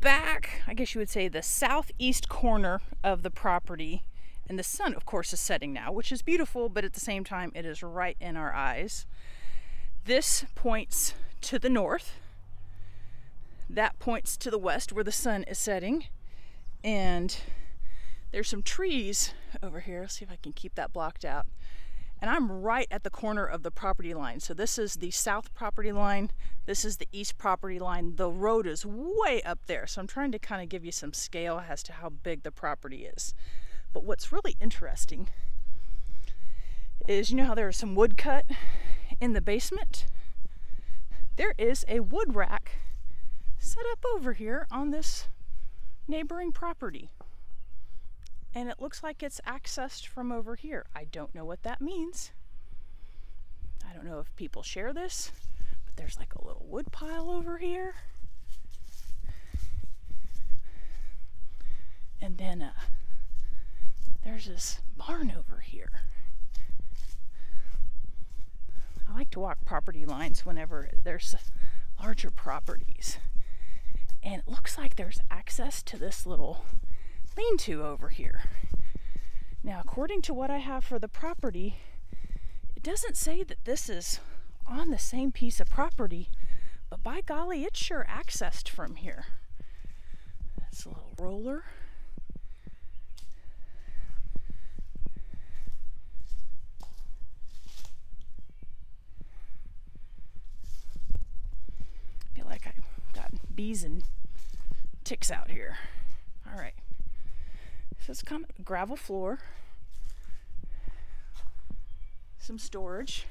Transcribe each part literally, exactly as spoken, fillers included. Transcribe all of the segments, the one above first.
back, I guess you would say the southeast corner of the property, and the sun of course is setting now, which is beautiful, but at the same time it is right in our eyes. This points to the north, that points to the west where the sun is setting, and there's some trees over here. Let's see if I can keep that blocked out. And I'm right at the corner of the property line. So this is the south property line, this is the east property line. The road is way up there, so I'm trying to kind of give you some scale as to how big the property is. But what's really interesting is, you know how there's some wood cut in the basement? There is a wood rack set up over here on this neighboring property. And it looks like it's accessed from over here. I don't know what that means. I don't know if people share this, but there's like a little wood pile over here. And then uh, there's this barn over here. I like to walk property lines whenever there's larger properties. And it looks like there's access to this little lean-to over here. Now, according to what I have for the property, it doesn't say that this is on the same piece of property, but by golly, it's sure accessed from here. That's a little roller. I feel like I got bees and ticks out here. All right. So it's kind of gravel floor, some storage.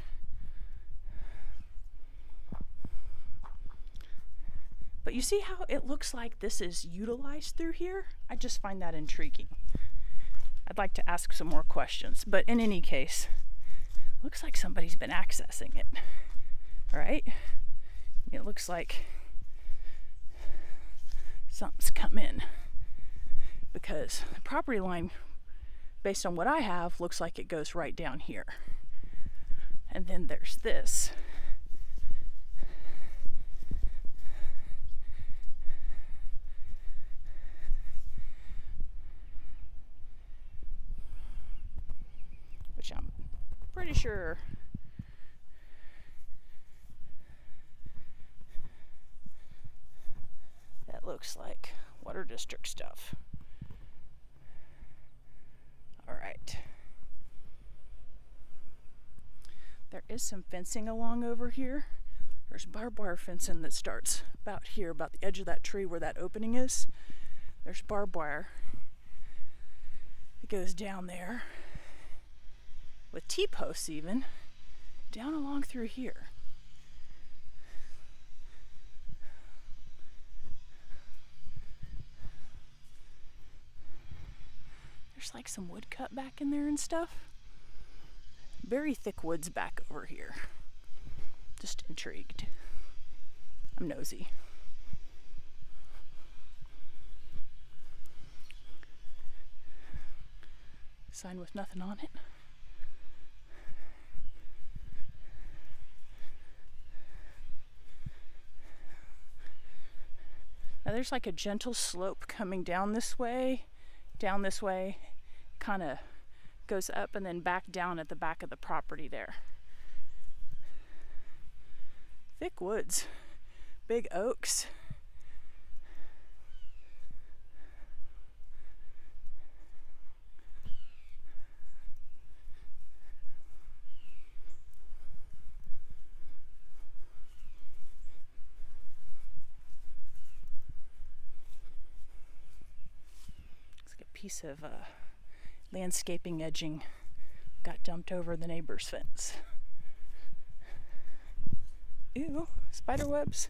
But you see how it looks like this is utilized through here? I just find that intriguing. I'd like to ask some more questions, but in any case, looks like somebody's been accessing it, right? It looks like something's come in. Because the property line, based on what I have, looks like it goes right down here. And then there's this. Which I'm pretty sure that looks like water district stuff. All right. There is some fencing along over here. There's barbed wire fencing that starts about here, about the edge of that tree where that opening is. There's barbed wire. It goes down there with T-posts even, down along through here. There's like some wood cut back in there and stuff. Very thick woods back over here. Just intrigued. I'm nosy. Sign with nothing on it. Now there's like a gentle slope coming down this way, down this way, kind of goes up and then back down at the back of the property there. Thick woods, big oaks. It's like a piece of uh, landscaping edging got dumped over the neighbor's fence. Ew, spider webs.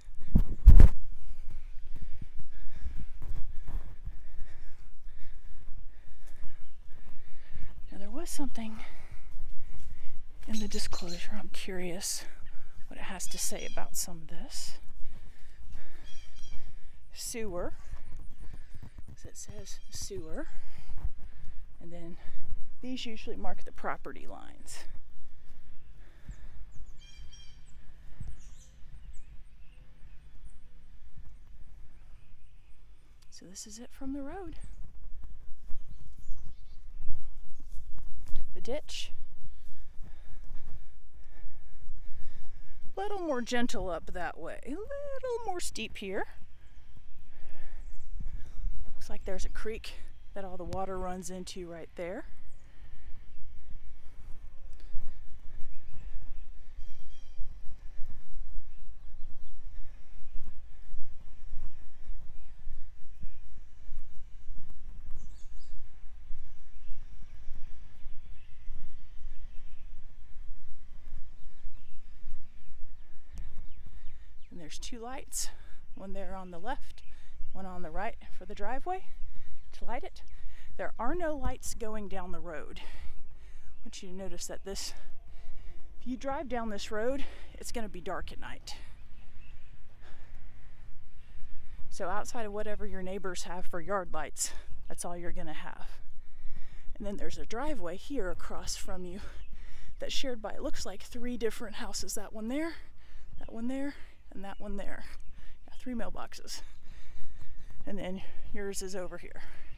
Now there was something in the disclosure. I'm curious what it has to say about some of this. Sewer. So it says sewer. And then these usually mark the property lines. So this is it from the road. The ditch. A little more gentle up that way. A little more steep here. Looks like there's a creek that all the water runs into right there. And there's two lights, one there on the left, one on the right for the driveway to light it. There are no lights going down the road. I want you to notice that this, if you drive down this road, it's going to be dark at night. So outside of whatever your neighbors have for yard lights, that's all you're going to have. And then there's a driveway here across from you that's shared by, it looks like three different houses. That one there, that one there, and that one there. Yeah, three mailboxes. And then yours is over here.